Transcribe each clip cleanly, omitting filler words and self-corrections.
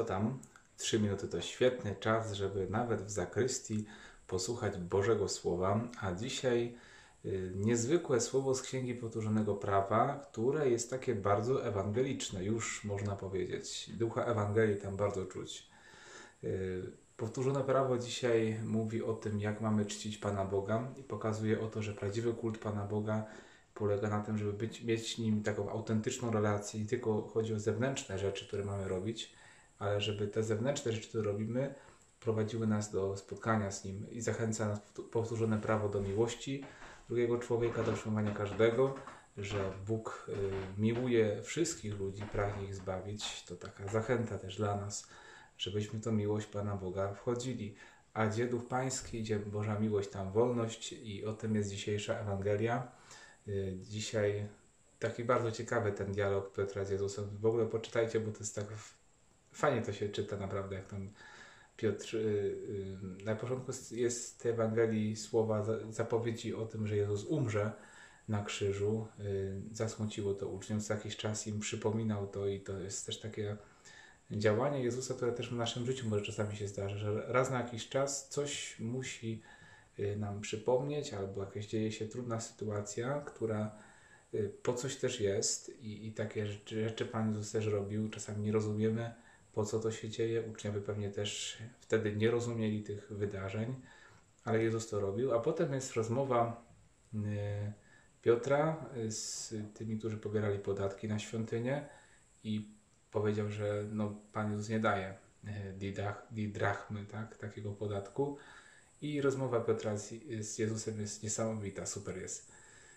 tam? 3 minuty to świetny czas, żeby nawet w zakrystii posłuchać Bożego Słowa, a dzisiaj niezwykłe słowo z Księgi Powtórzonego Prawa, które jest takie bardzo ewangeliczne, już można powiedzieć. Ducha Ewangelii tam bardzo czuć. Powtórzone Prawo dzisiaj mówi o tym, jak mamy czcić Pana Boga i pokazuje o to, że prawdziwy kult Pana Boga polega na tym, żeby mieć z Nim taką autentyczną relację. Nie tylko chodzi o zewnętrzne rzeczy, które mamy robić, ale żeby te zewnętrzne rzeczy, które robimy, prowadziły nas do spotkania z Nim i zachęca nas powtórzone prawo do miłości drugiego człowieka, do przyjmowania każdego, że Bóg miłuje wszystkich ludzi, pragnie ich zbawić. To taka zachęta też dla nas, żebyśmy tą miłość Pana Boga wchodzili. A gdzie Duch Pański, gdzie Boża miłość, tam wolność i o tym jest dzisiejsza Ewangelia. Dzisiaj taki bardzo ciekawy ten dialog Piotra z Jezusem. W ogóle poczytajcie, bo to jest tak fajnie to się czyta naprawdę, jak tam Piotr, na początku jest w tej Ewangelii słowa zapowiedzi o tym, że Jezus umrze na krzyżu. Zasmuciło to uczniom, co jakiś czas im przypominał to i to jest też takie działanie Jezusa, które też w naszym życiu może czasami się zdarza, że raz na jakiś czas coś musi nam przypomnieć, albo jakaś dzieje się trudna sytuacja, która po coś też jest i takie rzeczy Pan Jezus też robił. Czasami nie rozumiemy, po co to się dzieje. Uczniowie pewnie też wtedy nie rozumieli tych wydarzeń, ale Jezus to robił. A potem jest rozmowa Piotra z tymi, którzy pobierali podatki na świątynię i powiedział, że Pan Jezus nie daje didrachmy, tak, takiego podatku. I rozmowa Piotra z Jezusem jest niesamowita, super jest.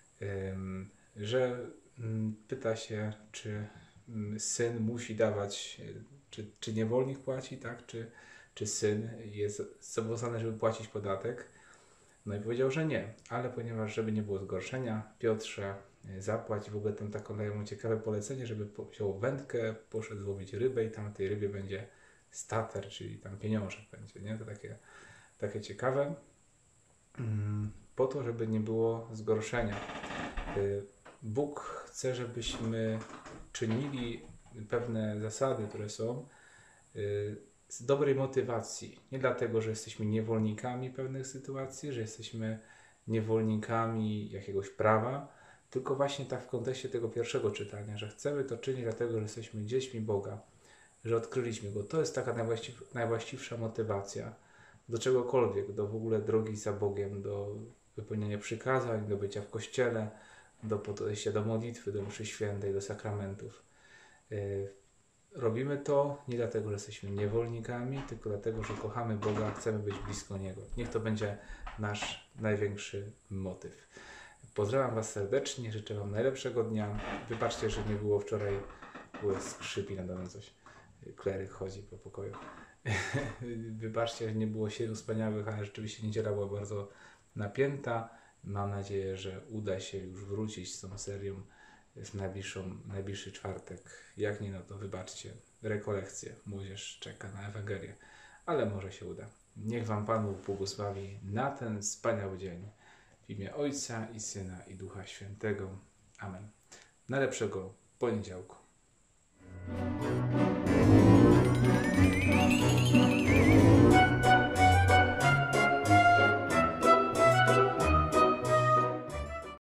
Że pyta się, czy syn musi dawać, czy niewolnik płaci, tak? Czy syn jest zobowiązany, żeby płacić podatek. No i powiedział, że nie, ale ponieważ, żeby nie było zgorszenia, Piotrze, zapłać. W ogóle tam taką dają mu ciekawe polecenie, żeby wziął wędkę, poszedł złowić rybę i tam na tej rybie będzie stater, czyli tam pieniążek będzie, nie? To takie ciekawe, po to, żeby nie było zgorszenia. Bóg chce, żebyśmy czynili pewne zasady, które są z dobrej motywacji. Nie dlatego, że jesteśmy niewolnikami pewnych sytuacji, że jesteśmy niewolnikami jakiegoś prawa, tylko właśnie tak w kontekście tego pierwszego czytania, że chcemy to czynić dlatego, że jesteśmy dziećmi Boga, że odkryliśmy Go. To jest taka najwłaściwsza motywacja do czegokolwiek, do w ogóle drogi za Bogiem, do wypełniania przykazań, do bycia w kościele, do podejścia do modlitwy, do mszy świętej, do sakramentów. Robimy to nie dlatego, że jesteśmy niewolnikami, tylko dlatego, że kochamy Boga, chcemy być blisko Niego. Niech to będzie nasz największy motyw. Pozdrawiam Was serdecznie, życzę Wam najlepszego dnia. Wybaczcie, że nie było wczoraj, było skrzypi nade mną coś. Kleryk chodzi po pokoju. Wybaczcie, że nie było siedmiu wspaniałych, ale rzeczywiście niedziela była bardzo napięta. Mam nadzieję, że uda się już wrócić z tą serią w najbliższy czwartek. Jak nie, no to wybaczcie. Rekolekcje. Młodzież czeka na Ewangelię. Ale może się uda. Niech Wam Pan Bóg błogosławi na ten wspaniały dzień. W imię Ojca i Syna i Ducha Świętego. Amen. Najlepszego poniedziałku.